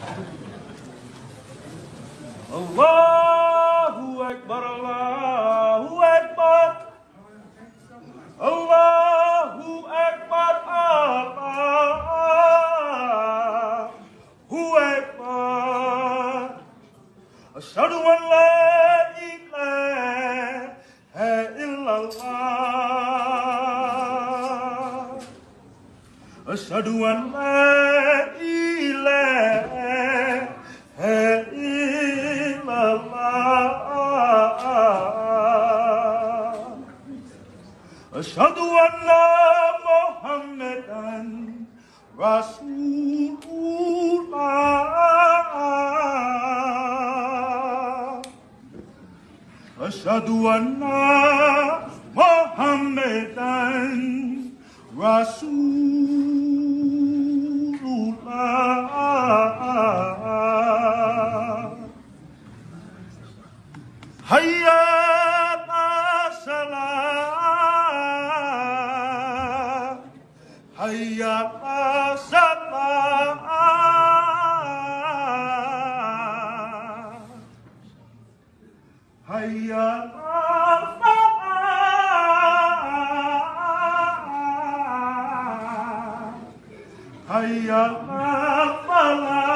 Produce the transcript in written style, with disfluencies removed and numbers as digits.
Allahu Akbar, Allahu Akbar, Allahu Akbar, Allahu Akbar. Ashhadu an la ilaha illallah. Ashhadu an la ilaha Ashhadu anna Muhammadan Rasulullah. Ashhadu anna Muhammadan Rasulullah. Hayya Hayya salah, hayya falah, hayya falah.